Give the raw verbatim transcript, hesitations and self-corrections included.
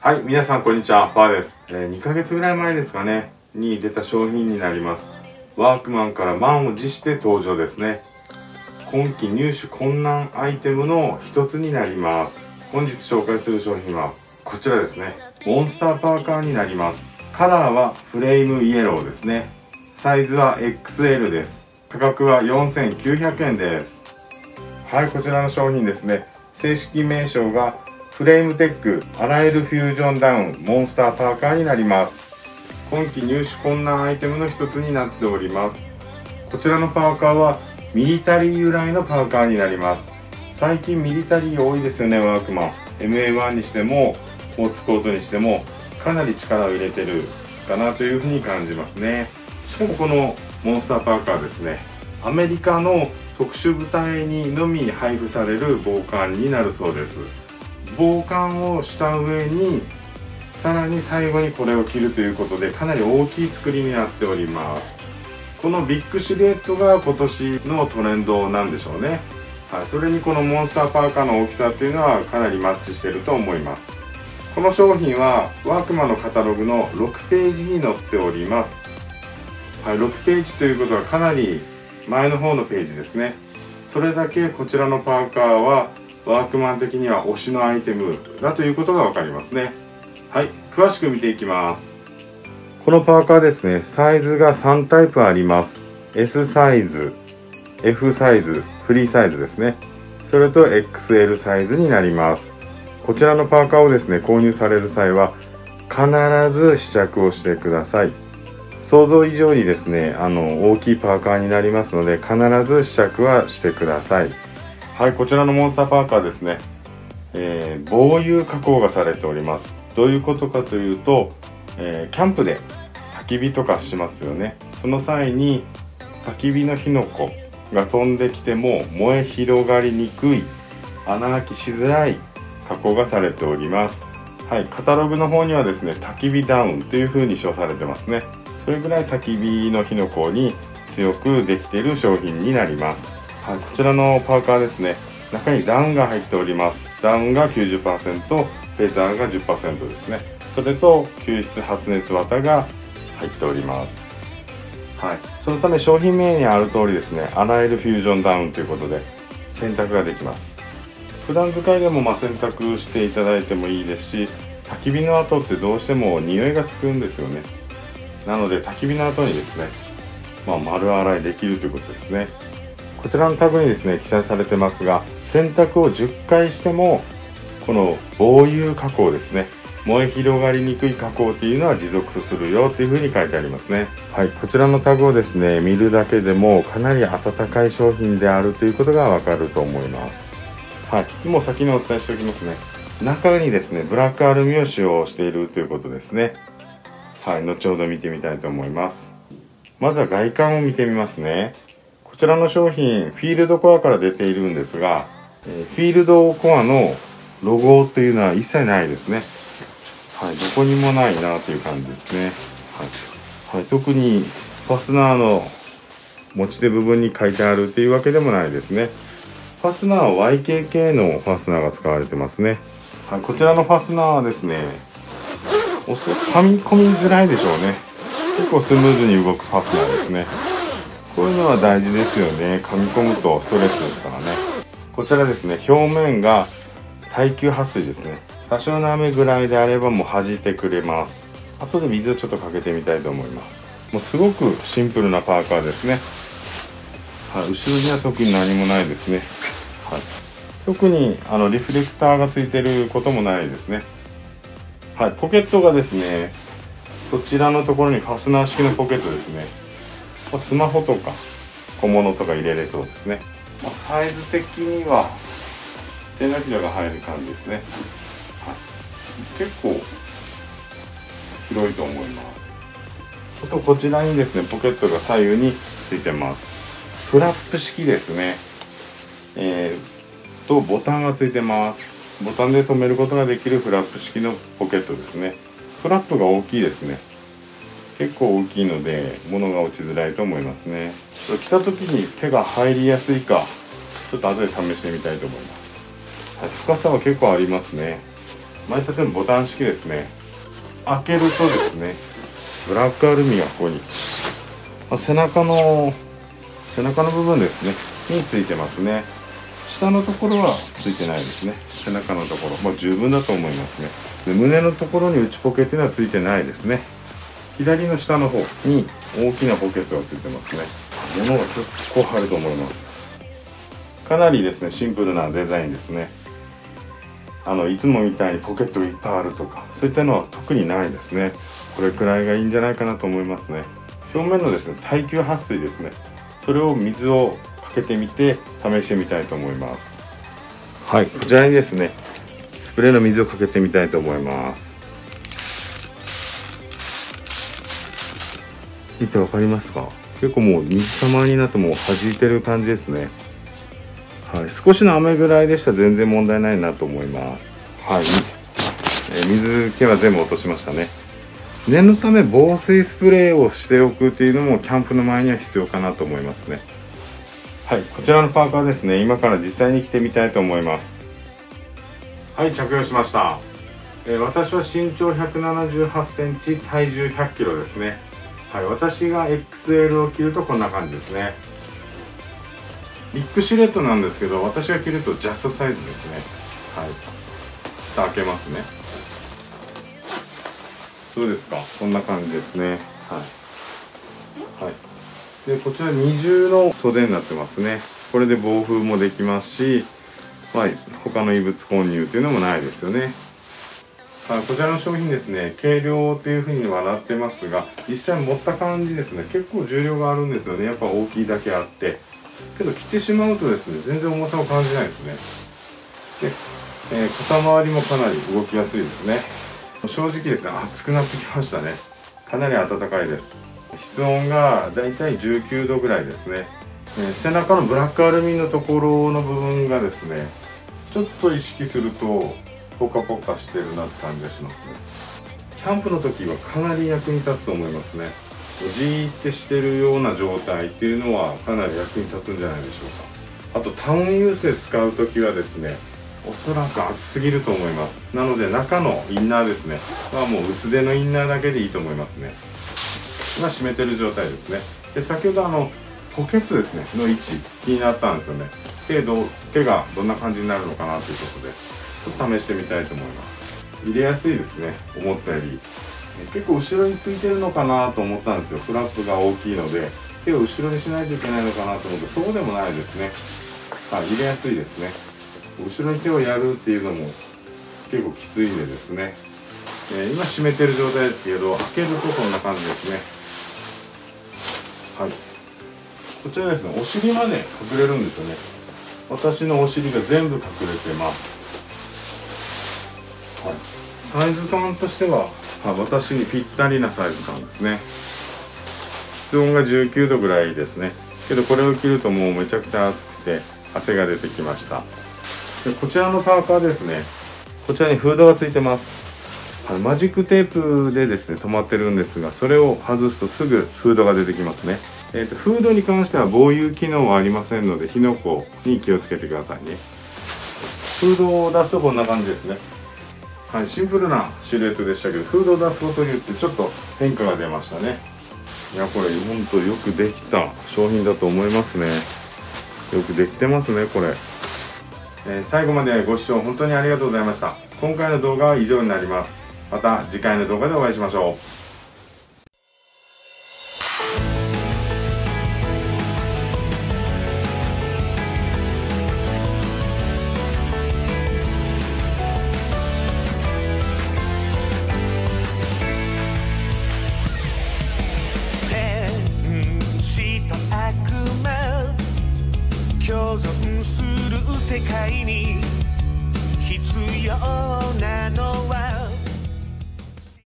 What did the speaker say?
はい、皆さんこんにちは、パーです。えー、にかげつぐらい前ですかね、に出た商品になります。ワークマンから満を持して登場ですね。今季入手困難アイテムの一つになります。本日紹介する商品はこちらですね。モンスターパーカーになります。カラーはフレームイエローですね。サイズは エックスエル です。価格はよんせんきゅうひゃくえんです。はい、こちらの商品ですね。正式名称がフレームテックあらゆるフュージョンダウンモンスターパーカーになります。今季入手困難アイテムの一つになっております。こちらのパーカーはミリタリー由来のパーカーになります。最近ミリタリー多いですよね、ワークマン。エムエーワン にしてもスポーツコートにしてもかなり力を入れてるかなというふうに感じますね。しかもこのモンスターパーカーですね、アメリカの特殊部隊にのみ配布される防寒になるそうです。防寒をした上にさらに最後にこれを着るということでかなり大きい作りになっております。このビッグシルエットが今年のトレンドなんでしょうね。はい、それにこのモンスターパーカーの大きさっていうのはかなりマッチしていると思います。この商品はワークマンのカタログのろくページに載っております。はい、ろくページということはかなり前の方のページですね。それだけこちらのパーカーはワークマン的には推しのアイテムだということが分かりますね。はい、詳しく見ていきます。このパーカーですね、サイズがさんタイプあります。エス サイズ、エフ サイズ、フリーサイズですね。それと エックスエル サイズになります。こちらのパーカーをですね、購入される際は必ず試着をしてください。想像以上にですね、あの大きいパーカーになりますので必ず試着はしてください。はい、こちらのモンスターパーカーですね、えー、防油加工がされております。どういうことかというと、えー、キャンプで焚き火とかしますよね。その際に焚き火の火の粉が飛んできても燃え広がりにくい、穴開きしづらい加工がされております。はい、カタログの方にはですね、焚き火ダウンという風に称されてますね。それぐらい焚き火の火の粉に強くできている商品になります。はい、こちらのパーカーですね、中にダウンが入っております。ダウンが きゅうじゅっパーセント、フェザーが じゅっパーセント ですね。それと吸湿発熱綿が入っております。はい、そのため商品名にある通りですね、あらゆるフュージョンダウンということで洗濯ができます。普段使いでもまあ洗濯していただいてもいいですし、焚き火の後ってどうしても匂いがつくんですよね。なので焚き火の後にですね、まあ、丸洗いできるということですね。こちらのタグにですね記載されてますが、洗濯をじゅっかいしてもこの防油加工ですね、燃え広がりにくい加工っていうのは持続するよっていうふうに書いてありますね。はい、こちらのタグをですね見るだけでもかなり温かい商品であるということがわかると思います。はい、もう先にお伝えしておきますね。中にですねブラックアルミを使用しているということですね。はい、後ほど見てみたいと思います。まずは外観を見てみますね。こちらの商品フィールドコアから出ているんですが、フィールドコアのロゴというのは一切ないですね。はい、どこにもないなという感じですね。はいはい、特にファスナーの持ち手部分に書いてあるというわけでもないですね。ファスナーは ワイケー 系のファスナーが使われてますね。はい、こちらのファスナーはですね、おそ噛み込みづらいでしょうね。結構スムーズに動くファスナーですね。こういうのは大事ですよね。噛み込むとストレスですからね。こちらですね、表面が耐久撥水ですね。多少の雨ぐらいであればもう弾いてくれます。後で水をちょっとかけてみたいと思います。もうすごくシンプルなパーカーですね。はい、後ろには特に何もないですね。はい、特にあのリフレクターがついてることもないですね。はい、ポケットがですね、こちらのところにファスナー式のポケットですね。スマホとか小物とか入れれそうですね。サイズ的には手のひらが入る感じですね。はい、結構広いと思います。あとこちらにですねポケットが左右についてます。フラップ式ですね。えー、とボタンがついてます。ボタンで留めることができるフラップ式のポケットですね。フラップが大きいですね。結構大きいので物が落ちづらいと思いますね。着た時に手が入りやすいかちょっと後で試してみたいと思います。はい、深さは結構ありますね。 前立てのボタン式ですね。開けるとですね、ブラックアルミがここに、まあ、背中の背中の部分ですねについてますね。下のところはついてないですね。背中のところ、まあ、十分だと思いますね。で、胸のところに内ポケっていうのはついてないですね。左の下の方に大きなポケットがついてますね。物が結構入ると思います。かなりですねシンプルなデザインですね。あのいつもみたいにポケットがいっぱいあるとかそういったのは特にないですね。これくらいがいいんじゃないかなと思いますね。表面のですね耐久撥水ですね、それを水をかけてみて試してみたいと思います。はい、こちらにですねスプレーの水をかけてみたいと思います。見てわかりますか？結構もう水玉になってもう弾いてる感じですね。はい、少しの雨ぐらいでしたら全然問題ないなと思います。はい、え水気は全部落としましたね。念のため防水スプレーをしておくっていうのもキャンプの前には必要かなと思いますね。はい、こちらのパーカーですね、今から実際に着てみたいと思います。はい、着用しました。えー、私は身長ひゃくななじゅうはちセンチ、体重ひゃっキロですね。はい、私が エックスエル を着るとこんな感じですね。ビッグシルエットなんですけど、私が着るとジャストサイズですね。はい。蓋開けますね。どうですか？こんな感じですね。はい。はい。で、こちら二重の袖になってますね。これで防風もできますし、はい、他の異物混入というのもないですよね。はい、こちらの商品ですね、軽量っていうふうにはなってますが、実際持った感じですね、結構重量があるんですよね。やっぱ大きいだけあって。けど着てしまうとですね全然重さを感じないですね。で、えー、肩周りもかなり動きやすいですね。正直ですね暑くなってきましたね。かなり暖かいです。室温がだいたいじゅうきゅうどぐらいですね。えー、背中のブラックアルミのところの部分がですねちょっと意識するとポカポカしてるなって感じがしますね。キャンプの時はかなり役に立つと思いますね。じーってしてるような状態っていうのはかなり役に立つんじゃないでしょうか。あとタウンユースで使う時はですねおそらく暑すぎると思います。なので中のインナーですねはもう薄手のインナーだけでいいと思いますね。今締めてる状態ですね。で、先ほどあのポケットですねの位置気になったんですよね。手ど手がどんな感じになるのかなということでちょっと試してみたいと思います。入れやすいですね、思ったより。結構後ろについてるのかなと思ったんですよ。フラップが大きいので手を後ろにしないといけないのかなと思って、そうでもないですね。はい、入れやすいですね。後ろに手をやるっていうのも結構きついんでですね、えー、今締めてる状態ですけど開けるとこんな感じですね。はい、こちらですねお尻まで隠れるんですよね。私のお尻が全部隠れてます。はい、サイズ感としては私にぴったりなサイズ感ですね。室温がじゅうきゅうどぐらいですね。けどこれを着るともうめちゃくちゃ暑くて汗が出てきました。で、こちらのパーカーですね、こちらにフードがついてます。マジックテープでですね止まってるんですが、それを外すとすぐフードが出てきますね。えーと、フードに関しては防油機能はありませんので火の粉に気をつけてくださいね。フードを出すとこんな感じですね。はい、シンプルなシルエットでしたけどフードを出すことによってちょっと変化が出ましたね。いや、これ本当よくできた商品だと思いますね。よくできてますねこれ。えー、最後までご視聴本当にありがとうございました。今回の動画は以上になります。また次回の動画でお会いしましょう。 共存する世界に必要なのは